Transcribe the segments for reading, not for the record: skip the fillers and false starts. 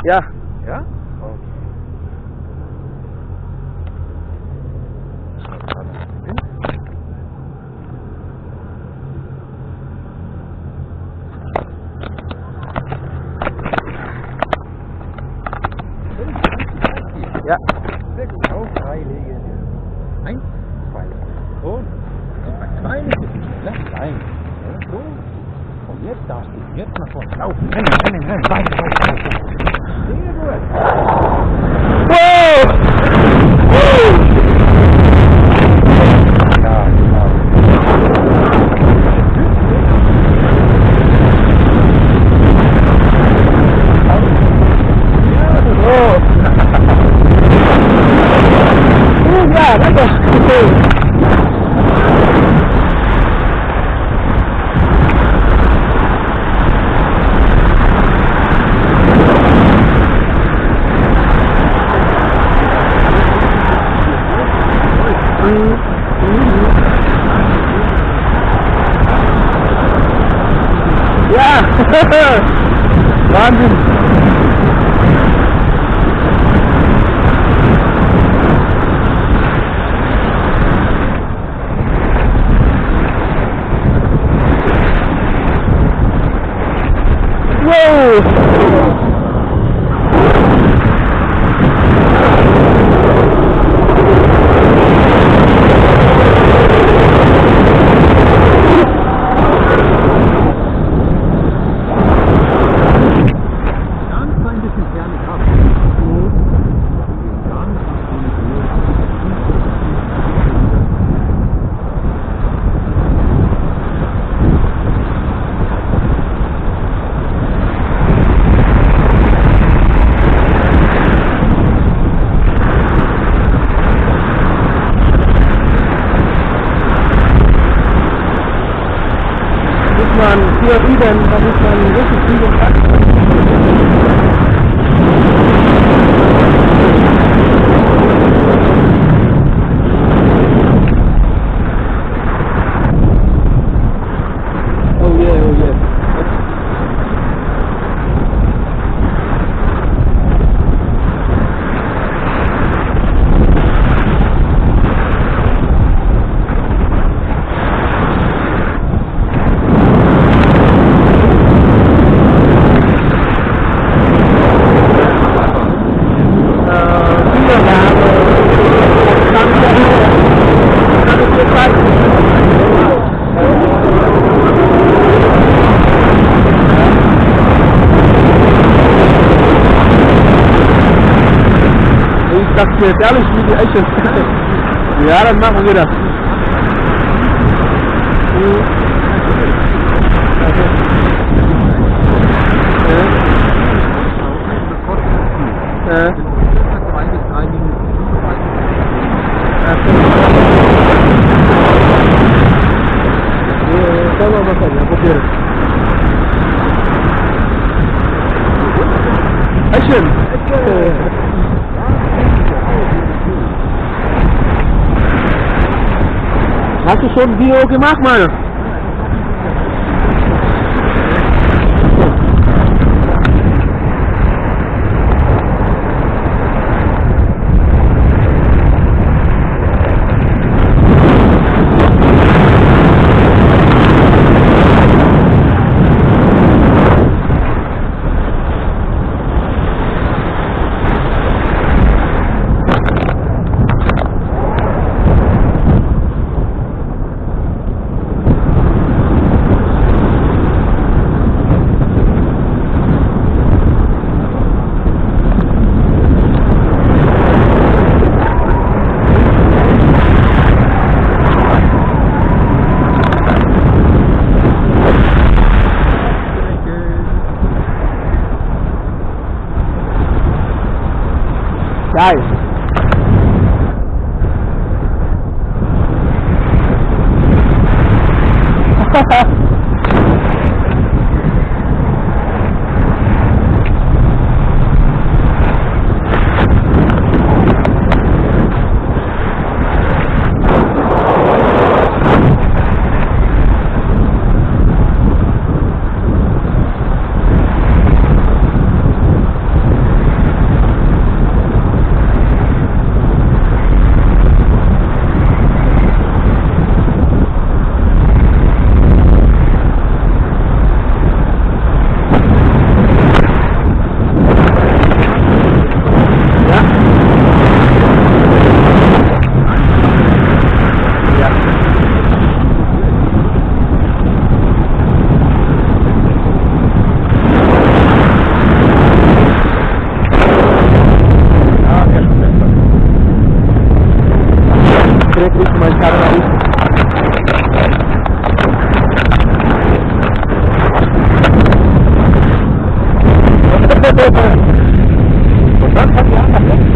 Ja. Ja? Ja. Sehr gut. Auf 3 legen. 1, 2. Und 2 legen. Rein. So. Und jetzt darfst du. Jetzt nach vorne. Laufen. Rennen. Weiter. Sehr gut. Wow! Ja, danke. Ja, Wahnsinn. Hier üben, da muss man richtig üben. Oh yeah. Ich dachte jetzt ehrlich wie die Eiche. Ja, dann machen wir das. Eichen! Hast du schon ein Video gemacht, meine? Geil. camera đi. Một phát giá thật đấy.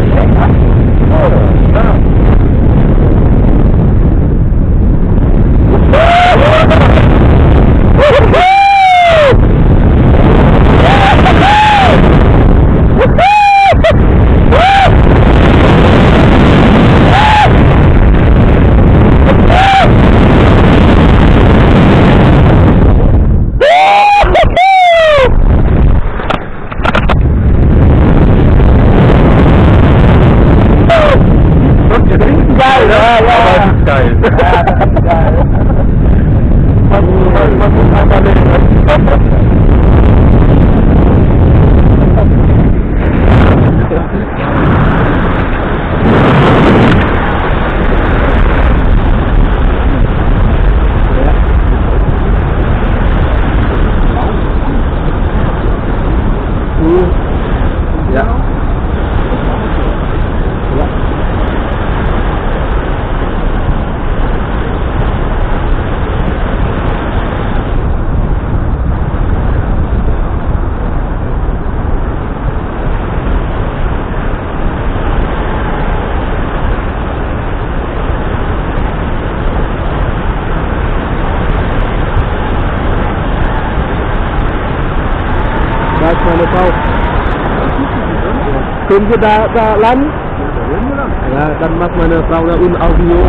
Kung kita jalan, ya dan mas mana tahu un audio.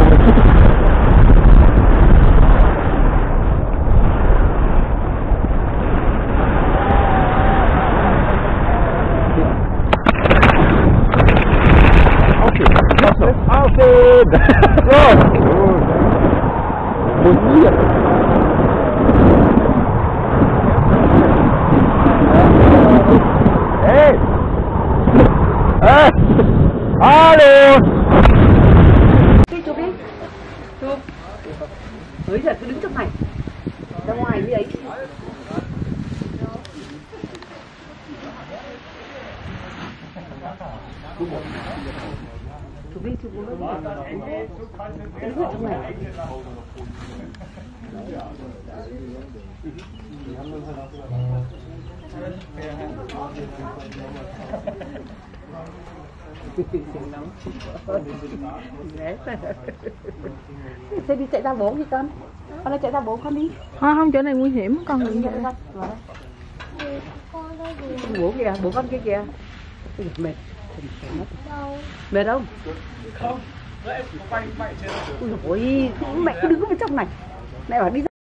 Alo. Chụp đi. Chụp. Bây giờ cứ đứng trong này. Ra ngoài đi ấy. Chụp đi, chụp luôn. Đứng ở trong này. Xe đi chạy ra bố gì con? Con ơi chạy ra bố con đi. Không, chỗ này nguy hiểm con đừng chạy ra. Bố kìa, bố con kia kìa. Mệt. Mệt không? Không. Ui dồi ôi, mẹ cứ đứng ở trong này. Mẹ bảo đi ra.